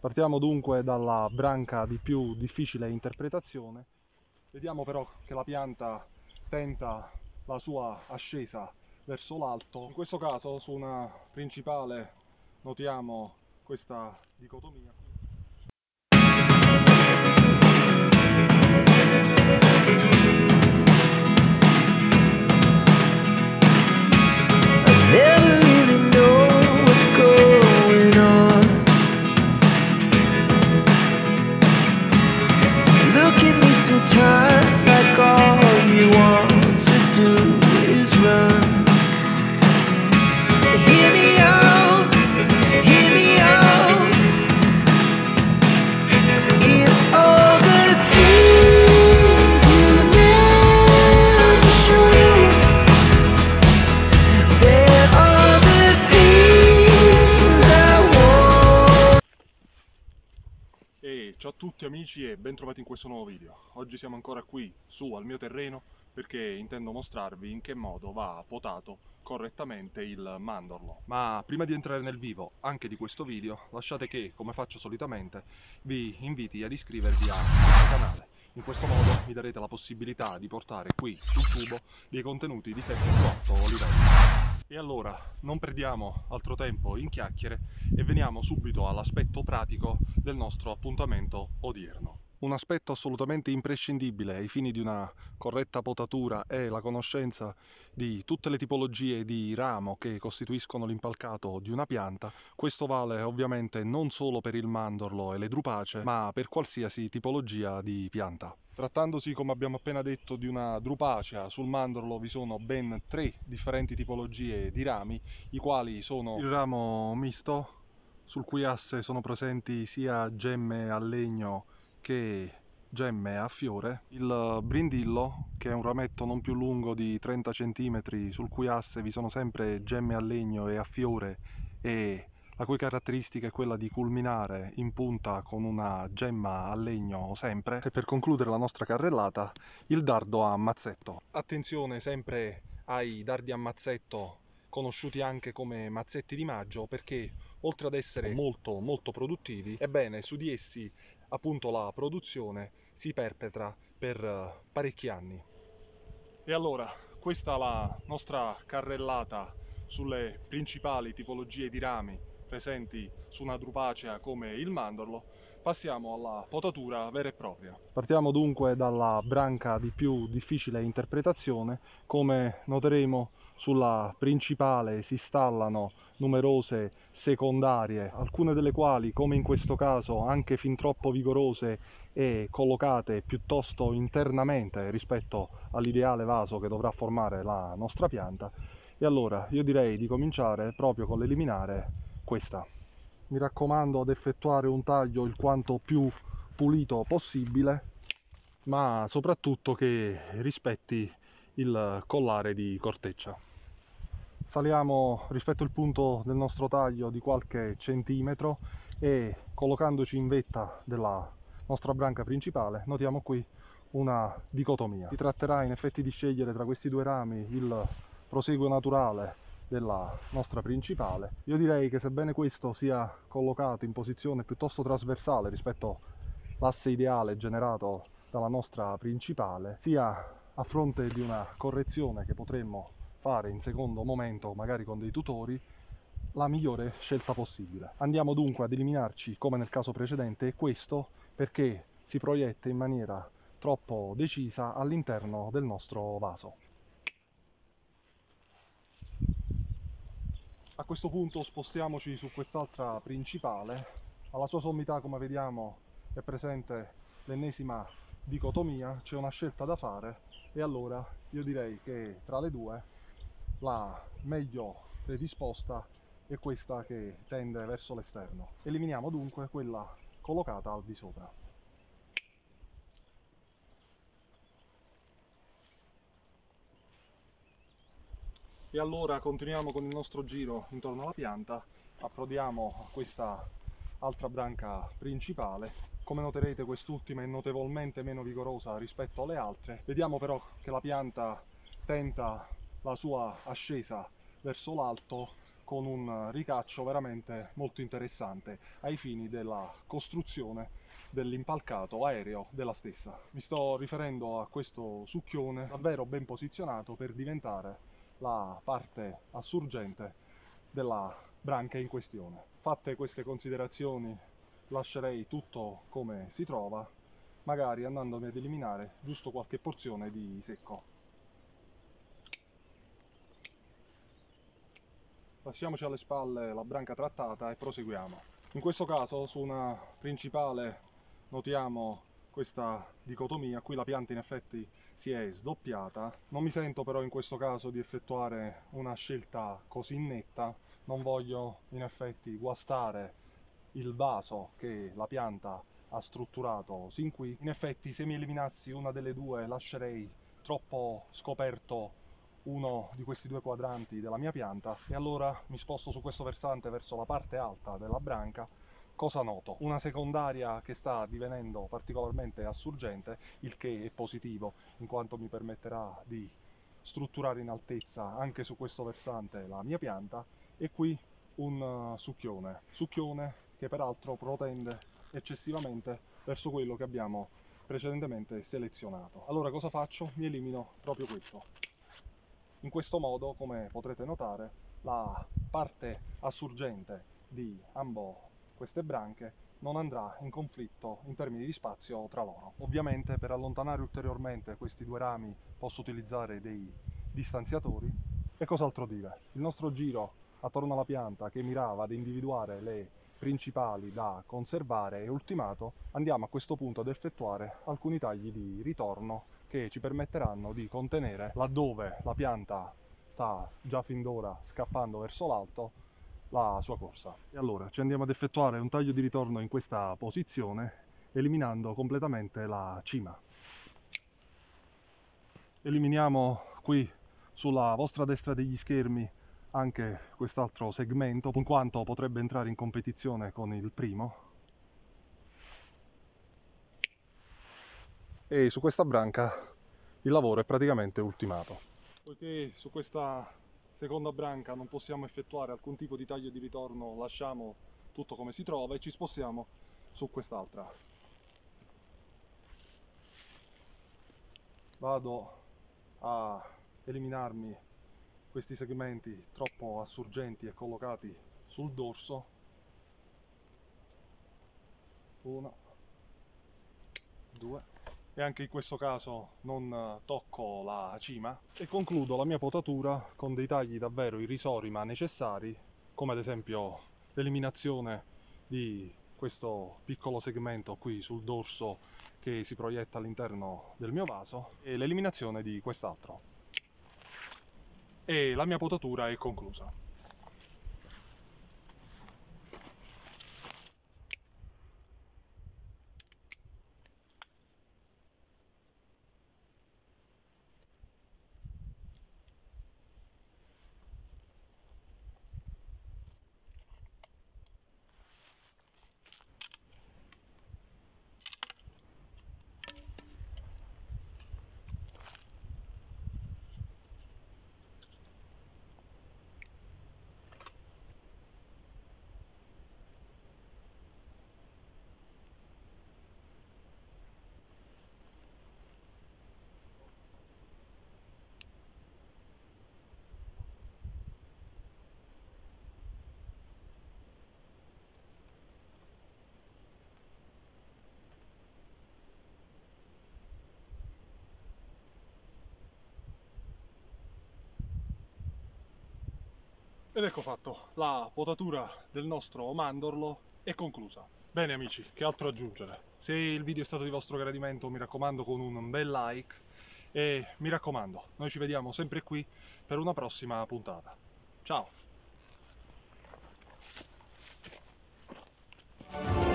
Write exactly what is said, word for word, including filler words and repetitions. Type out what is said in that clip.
Partiamo dunque dalla branca di più difficile interpretazione. Vediamo però che la pianta tenta la sua ascesa verso l'alto. In questo caso su una principale notiamo questa dicotomia. Never really know what's going on. Look at me sometimes like all you want to do is run. Hear me out, hear me out. It's all the things you never show. There are the things I want. E ciao a tutti amici e ben trovati in questo nuovo video. Oggi siamo ancora qui su al mio terreno perché intendo mostrarvi in che modo va potato correttamente il mandorlo. Ma prima di entrare nel vivo anche di questo video, lasciate che, come faccio solitamente, vi inviti ad iscrivervi a questo canale. In questo modo mi darete la possibilità di portare qui sul tubo dei contenuti di sempre più alto livello. E allora non perdiamo altro tempo in chiacchiere e veniamo subito all'aspetto pratico del nostro appuntamento odierno. Un aspetto assolutamente imprescindibile ai fini di una corretta potatura è la conoscenza di tutte le tipologie di ramo che costituiscono l'impalcato di una pianta. Questo vale ovviamente non solo per il mandorlo e le drupacee, ma per qualsiasi tipologia di pianta. Trattandosi, come abbiamo appena detto, di una drupacea, sul mandorlo vi sono ben tre differenti tipologie di rami, i quali sono il ramo misto, sul cui asse sono presenti sia gemme a legno che gemme a fiore, il brindillo, che è un rametto non più lungo di trenta centimetri, sul cui asse vi sono sempre gemme a legno e a fiore, e la cui caratteristica è quella di culminare in punta con una gemma a legno sempre. E per concludere la nostra carrellata, il dardo a mazzetto. Attenzione sempre ai dardi a mazzetto, conosciuti anche come mazzetti di maggio, perché oltre ad essere molto molto produttivi, ebbene su di essi appunto la produzione si perpetra per parecchi anni. E allora, questa è la nostra carrellata sulle principali tipologie di rami presenti su una drupacea come il mandorlo. Passiamo alla potatura vera e propria. Partiamo dunque dalla branca di più difficile interpretazione. Come noteremo, sulla principale si installano numerose secondarie, alcune delle quali, come in questo caso, anche fin troppo vigorose e collocate piuttosto internamente rispetto all'ideale vaso che dovrà formare la nostra pianta. E allora io direi di cominciare proprio con l'eliminare questa. Mi raccomando ad effettuare un taglio il quanto più pulito possibile, ma soprattutto che rispetti il collare di corteccia. Saliamo rispetto al punto del nostro taglio di qualche centimetro e, collocandoci in vetta della nostra branca principale, notiamo qui una dicotomia. Si tratterà in effetti di scegliere tra questi due rami il proseguo naturale della nostra principale. Io direi che, sebbene questo sia collocato in posizione piuttosto trasversale rispetto all'asse ideale generato dalla nostra principale, sia a fronte di una correzione che potremmo fare in secondo momento, magari con dei tutori, la migliore scelta possibile. Andiamo dunque ad eliminarci, come nel caso precedente, questo perché si proietta in maniera troppo decisa all'interno del nostro vaso. A questo punto spostiamoci su quest'altra principale. Alla sua sommità, come vediamo, è presente l'ennesima dicotomia, c'è una scelta da fare e allora io direi che tra le due la meglio predisposta è questa che tende verso l'esterno. Eliminiamo dunque quella collocata al di sopra. E allora continuiamo con il nostro giro intorno alla pianta, approdiamo a questa altra branca principale. Come noterete, quest'ultima è notevolmente meno vigorosa rispetto alle altre. Vediamo però che la pianta tenta la sua ascesa verso l'alto con un ricaccio veramente molto interessante ai fini della costruzione dell'impalcato aereo della stessa. Mi sto riferendo a questo succhione davvero ben posizionato per diventare la parte assurgente della branca in questione. Fatte queste considerazioni, lascerei tutto come si trova, magari andandomi ad eliminare giusto qualche porzione di secco. Lasciamoci alle spalle la branca trattata e proseguiamo. In questo caso su una principale notiamo questa dicotomia, qui la pianta in effetti si è sdoppiata. Non mi sento però in questo caso di effettuare una scelta così netta, non voglio in effetti guastare il vaso che la pianta ha strutturato sin qui. In effetti se mi eliminassi una delle due lascerei troppo scoperto uno di questi due quadranti della mia pianta e allora mi sposto su questo versante verso la parte alta della branca. Cosa noto? Una secondaria che sta divenendo particolarmente assurgente, il che è positivo in quanto mi permetterà di strutturare in altezza anche su questo versante la mia pianta, e qui un succhione, succhione che peraltro protende eccessivamente verso quello che abbiamo precedentemente selezionato. Allora cosa faccio? Mi elimino proprio questo. In questo modo, come potrete notare, la parte assurgente di ambo queste branche non andrà in conflitto in termini di spazio tra loro. Ovviamente per allontanare ulteriormente questi due rami posso utilizzare dei distanziatori. E cos'altro dire? Il nostro giro attorno alla pianta, che mirava ad individuare le principali da conservare, è ultimato. Andiamo a questo punto ad effettuare alcuni tagli di ritorno che ci permetteranno di contenere, laddove la pianta sta già fin d'ora scappando verso l'alto, la sua corsa. E allora ci andiamo ad effettuare un taglio di ritorno in questa posizione, eliminando completamente la cima. Eliminiamo qui sulla vostra destra degli schermi anche quest'altro segmento, in quanto potrebbe entrare in competizione con il primo. E su questa branca il lavoro è praticamente ultimato. Poiché su questa seconda branca non possiamo effettuare alcun tipo di taglio di ritorno, lasciamo tutto come si trova e ci spostiamo su quest'altra. Vado a eliminarmi questi segmenti troppo assurgenti e collocati sul dorso. Uno, due. E anche in questo caso non tocco la cima e concludo la mia potatura con dei tagli davvero irrisori ma necessari, come ad esempio l'eliminazione di questo piccolo segmento qui sul dorso che si proietta all'interno del mio vaso e l'eliminazione di quest'altro. E la mia potatura è conclusa. Ed ecco fatto, la potatura del nostro mandorlo è conclusa. Bene amici, che altro aggiungere? Se il video è stato di vostro gradimento, mi raccomando con un bel like e mi raccomando, noi ci vediamo sempre qui per una prossima puntata. Ciao!